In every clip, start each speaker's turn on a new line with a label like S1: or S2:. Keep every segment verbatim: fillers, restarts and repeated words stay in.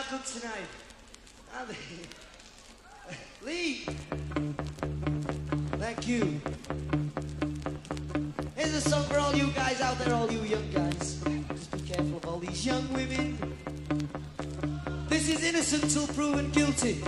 S1: that good tonight? Are they? Lee! Thank you. Here's a song for all you guys out there, all you young guys. Just be careful of all these young women. This is innocent till proven guilty.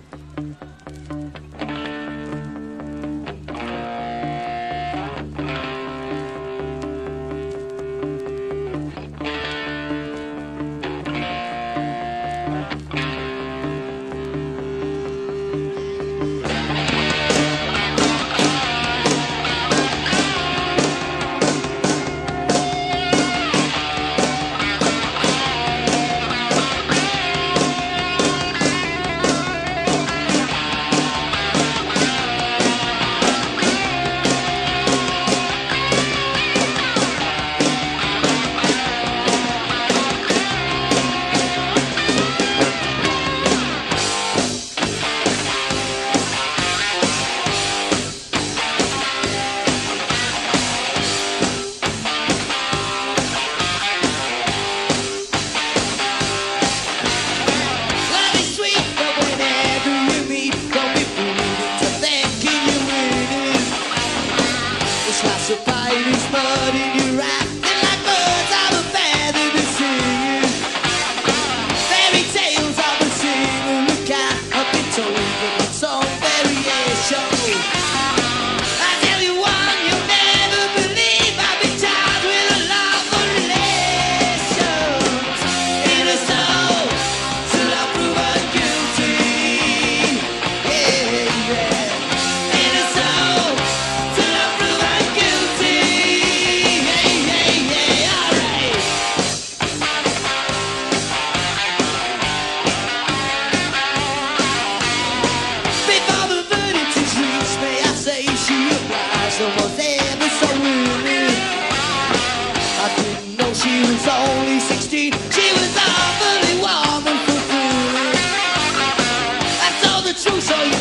S1: She was only sixteen, she was awfully warm and full. That's all the truth, so